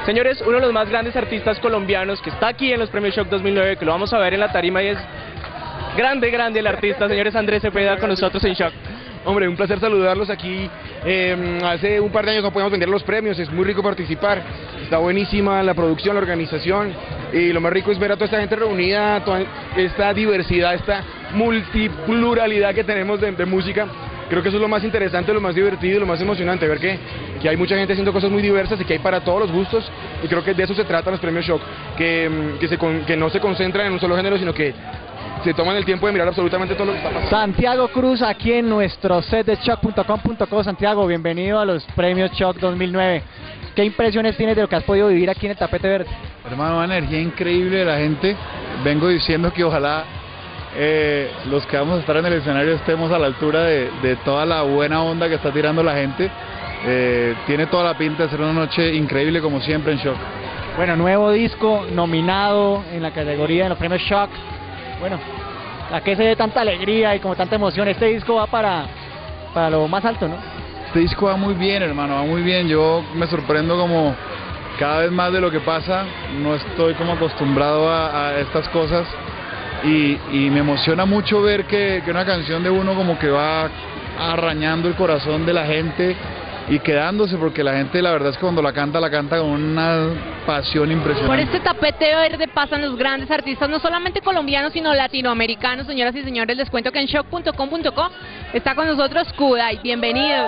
Señores, uno de los más grandes artistas colombianos que está aquí en los Premios Shock 2009, que lo vamos a ver en la tarima y es grande el artista, señores. Andrés Cepeda con nosotros en Shock. Hombre, un placer saludarlos aquí. Hace un par de años no podíamos vender los premios, es muy rico participar, está buenísima la producción, la organización, y lo más rico es ver a toda esta gente reunida, toda esta diversidad, esta multipluralidad que tenemos de música. Creo que eso es lo más interesante, lo más divertido y lo más emocionante, ver que hay mucha gente haciendo cosas muy diversas y que hay para todos los gustos, y creo que de eso se tratan los premios Shock, que no se concentran en un solo género, sino que se toman el tiempo de mirar absolutamente todo lo que está pasando. Santiago Cruz aquí en nuestro set de Shock.com.co. Santiago, bienvenido a los premios Shock 2009. ¿Qué impresiones tienes de lo que has podido vivir aquí en el tapete verde? Hermano, una energía increíble de la gente. Vengo diciendo que ojalá los que vamos a estar en el escenario estemos a la altura de toda la buena onda que está tirando la gente. Tiene toda la pinta de ser una noche increíble como siempre en Shock. Bueno, nuevo disco nominado en la categoría de los premios Shock. Bueno, ¿a qué se ve tanta alegría y como tanta emoción? Este disco va para lo más alto, ¿no? Este disco va muy bien, hermano, va muy bien. Yo me sorprendo como cada vez más de lo que pasa. No estoy como acostumbrado a estas cosas y me emociona mucho ver que una canción de uno como que va arañando el corazón de la gente y quedándose, porque la gente, la verdad es que cuando la canta con una pasión impresionante. Por este tapete verde pasan los grandes artistas, no solamente colombianos, sino latinoamericanos. Señoras y señores, les cuento que en Shock.com.co está con nosotros Kudai. Bienvenidos.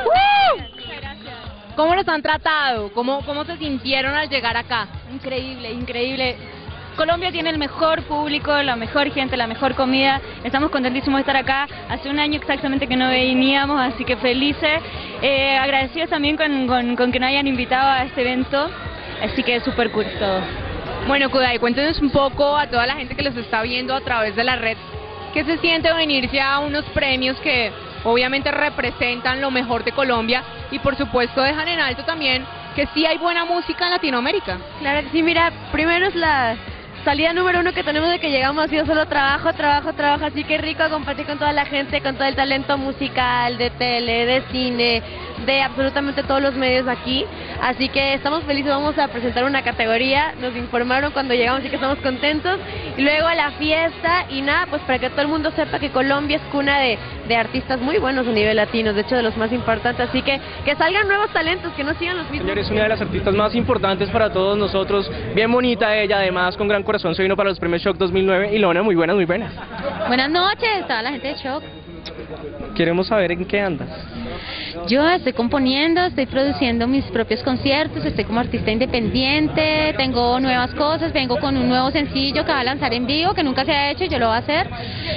¿Cómo los han tratado? ¿Cómo se sintieron al llegar acá? Increíble, increíble. Colombia tiene el mejor público, la mejor gente, la mejor comida. Estamos contentísimos de estar acá. Hace un año exactamente que no veníamos, así que felices. Agradecidos también con que nos hayan invitado a este evento. Así que súper cool todo. Bueno, Kudai, cuéntenos un poco a toda la gente que los está viendo a través de la red. ¿Qué se siente venirse a unos premios que obviamente representan lo mejor de Colombia y por supuesto dejan en alto también que sí hay buena música en Latinoamérica? Claro que sí, mira, primero es la salida número uno que tenemos de que llegamos, ha sido solo trabajo, así que rico compartir con toda la gente, con todo el talento musical, de tele, de cine, de absolutamente todos los medios aquí, así que estamos felices, vamos a presentar una categoría, nos informaron cuando llegamos, así que estamos contentos, y luego a la fiesta, y nada, pues para que todo el mundo sepa que Colombia es cuna de artistas muy buenos a nivel latino, de hecho de los más importantes, así que salgan nuevos talentos, que no sigan los mismos. Señores, una de las artistas más importantes para todos nosotros, bien bonita ella, además con gran corazón, se vino para los premios Shock 2009, y Ilona, muy buenas, muy buenas. Buenas noches, toda la gente de Shock. Queremos saber en qué andas. Yo estoy componiendo, estoy produciendo mis propios conciertos, estoy como artista independiente, tengo nuevas cosas, vengo con un nuevo sencillo que va a lanzar en vivo, que nunca se ha hecho y yo lo voy a hacer,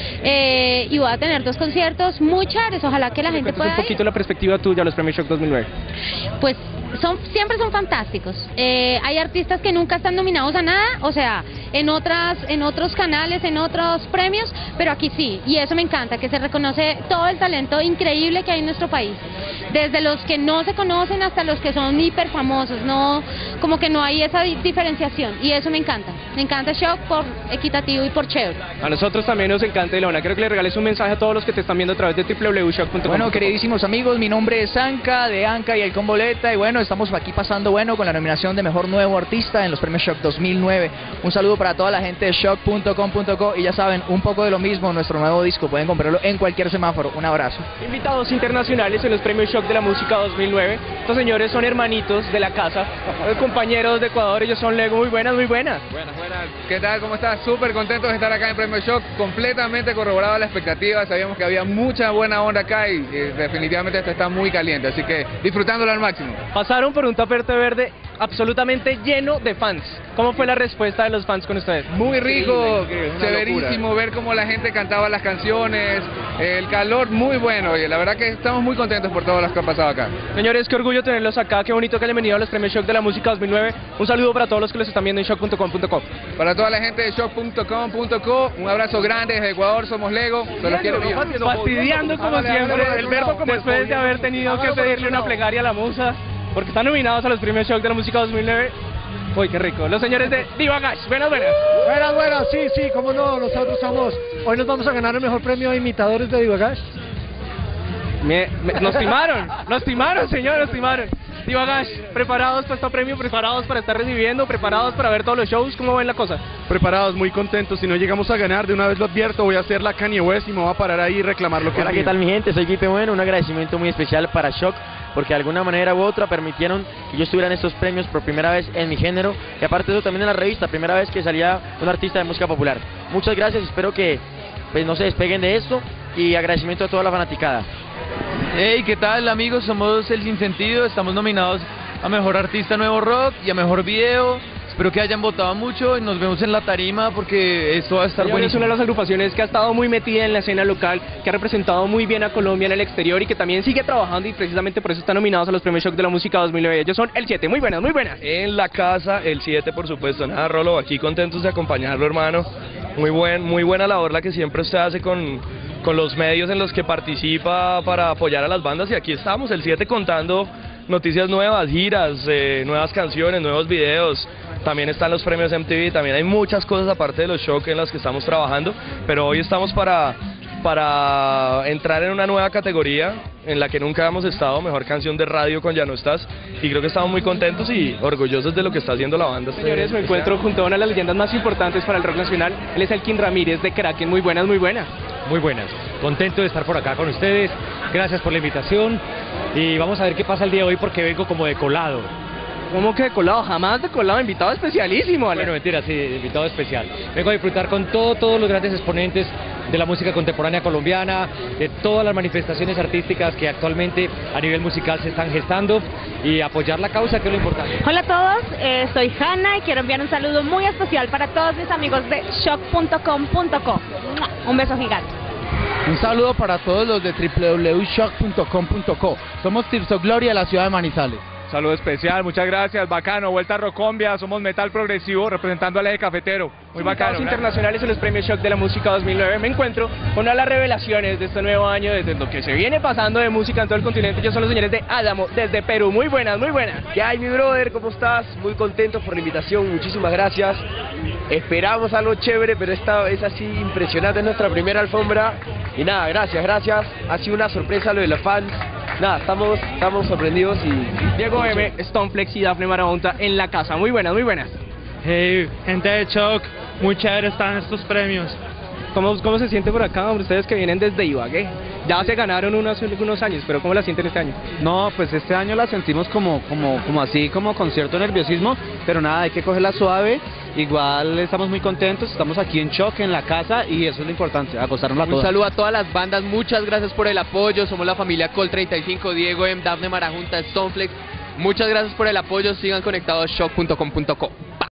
y voy a tener 2 conciertos muy chéveres, ojalá que la gente pueda un poquito la perspectiva tuya a los premios Shock 2009. Pues siempre son fantásticos. Hay artistas que nunca están nominados a nada, o sea, en otros canales, en otros premios, pero aquí sí, y eso me encanta, que se reconoce todo el talento increíble que hay en nuestro país, desde los que no se conocen hasta los que son hiper famosos, no, como que no hay esa diferenciación, y eso me encanta Shock por equitativo y por chévere. A nosotros también nos encanta, Ilona. Creo que le regales un mensaje a todos los que te están viendo a través de www.shock.com. Bueno, queridísimos amigos, mi nombre es Anka, de Anka y el Comboleta, y bueno, estamos aquí pasando con la nominación de Mejor Nuevo Artista en los premios Shock 2009. Un saludo para toda la gente de Shock.com.co, y ya saben, un poco de lo mismo, nuestro nuevo disco, pueden comprarlo en cualquier semáforo. Un abrazo. Invitados internacionales en los premios Shock de la Música 2009. Estos señores son hermanitos de la casa, compañeros de Ecuador, ellos son Lego. Muy buenas, muy buenas. Buenas. ¿Qué tal? ¿Cómo estás? Súper contentos de estar acá en Premio Shock, completamente corroborado la expectativa, sabíamos que había mucha buena onda acá y definitivamente esto está muy caliente, así que disfrutándolo al máximo. Pasaron por un tapete verde absolutamente lleno de fans. ¿Cómo fue la respuesta de los fans con ustedes? Muy rico, severísimo ver cómo la gente cantaba las canciones, el calor muy bueno, y la verdad que estamos muy contentos por todo lo que ha pasado acá. Señores, qué orgullo tenerlos acá, qué bonito que hayan venido a los premios Shock de la Música 2009. Un saludo para todos los que los están viendo en Shock.com.co. Para toda la gente de Shock.com.co, un abrazo grande desde Ecuador, somos Lego, se los quiero bien. Fastidiando como siempre, el verbo como después de haber tenido que pedirle una plegaria a la musa, porque están nominados a los premios Shock de la Música 2009. Uy, qué rico. Los señores de Divagash, buenas. Sí, cómo no, nosotros hoy nos vamos a ganar el mejor premio de imitadores de Divagash. Nos timaron, señor, nos timaron. Divagash, ¿preparados para este premio? ¿Preparados para estar recibiendo? ¿Preparados para ver todos los shows? ¿Cómo ven la cosa? Preparados, muy contentos. Si no llegamos a ganar, de una vez lo advierto, voy a hacer la Kanye West y me voy a parar ahí y reclamar lo que Hola, es ¿qué mío. tal mi gente? Soy Guipe Bueno, un agradecimiento muy especial para Shock, porque de alguna manera u otra permitieron que yo estuviera en estos premios por primera vez en mi género, y aparte de eso también en la revista, primera vez que salía un artista de música popular. Muchas gracias, espero que pues no se despeguen de esto, y agradecimiento a toda la fanaticada. Hey, ¿qué tal amigos? Somos El Sinsentido, estamos nominados a Mejor Artista Nuevo Rock y a Mejor Video. Espero que hayan votado mucho y nos vemos en la tarima porque esto va a estar Es buenísimo. una de las agrupaciones que ha estado muy metida en la escena local, que ha representado muy bien a Colombia en el exterior y que también sigue trabajando, y precisamente por eso están nominados a los Premios Shock de la Música 2009. Ellos son El 7, muy buenas, muy buenas. En la casa, El 7 por supuesto. Nada, Rolo, aquí contentos de acompañarlo, hermano. Muy buena labor la que siempre usted hace con los medios en los que participa para apoyar a las bandas, y aquí estamos, El 7, contando noticias nuevas, giras, nuevas canciones, nuevos videos. También están los premios MTV, también hay muchas cosas aparte de los Shock en las que estamos trabajando, pero hoy estamos para entrar en una nueva categoría en la que nunca hemos estado, Mejor Canción de Radio con Ya No Estás, y creo que estamos muy contentos y orgullosos de lo que está haciendo la banda. Señores, me encuentro junto a una de las leyendas más importantes para el rock nacional. Él es Elkin Ramírez de Kraken. Muy buenas, muy buenas. Muy buenas, contento de estar por acá con ustedes, gracias por la invitación y vamos a ver qué pasa el día de hoy porque vengo como de colado. ¿Cómo que de colado? Jamás de colado, invitado especialísimo, Ale. Bueno, mentira, sí, invitado especial. Vengo a disfrutar con todos los grandes exponentes de la música contemporánea colombiana, de todas las manifestaciones artísticas que actualmente a nivel musical se están gestando y apoyar la causa, que es lo importante. Hola a todos, soy Hanna y quiero enviar un saludo muy especial para todos mis amigos de shock.com.co. Un beso gigante. Un saludo para todos los de www.shock.com.co. Somos Tirso Gloria de la ciudad de Manizales. Saludo especial, muchas gracias, bacano, Vuelta a Rocombia, somos metal progresivo representando al eje cafetero, muy bacano. Invitados internacionales en los Premios Shock de la Música 2009, me encuentro con una de las revelaciones de este nuevo año, desde lo que se viene pasando de música en todo el continente. Ellos son los señores de Adamo, desde Perú. Muy buenas, muy buenas. ¿Qué hay, mi brother? ¿Cómo estás? Muy contentos por la invitación, muchísimas gracias. Esperamos algo chévere, pero esta vez así impresionante, es nuestra primera alfombra. Y nada, gracias, ha sido una sorpresa lo de los fans. Nada, estamos sorprendidos y... Diego M, Stoneflex y Dafne Marabunta en la casa. Muy buenas, muy buenas. Hey, gente de Shock, muy chévere están estos premios. ¿Cómo se siente por acá, hombre? Ustedes que vienen desde Ibagué. Ya se ganaron hace unos años, pero ¿cómo la sienten este año? No, pues este año la sentimos como así, como con cierto nerviosismo, pero nada, hay que cogerla suave. Igual estamos muy contentos, estamos aquí en Shock, en la casa, y eso es lo importante, acostarnos a todas. Un saludo a todas las bandas, muchas gracias por el apoyo. Somos la familia Col 35, Diego M, Dafne Marabunta, Stoneflex. Muchas gracias por el apoyo, sigan conectados a shock.com.co.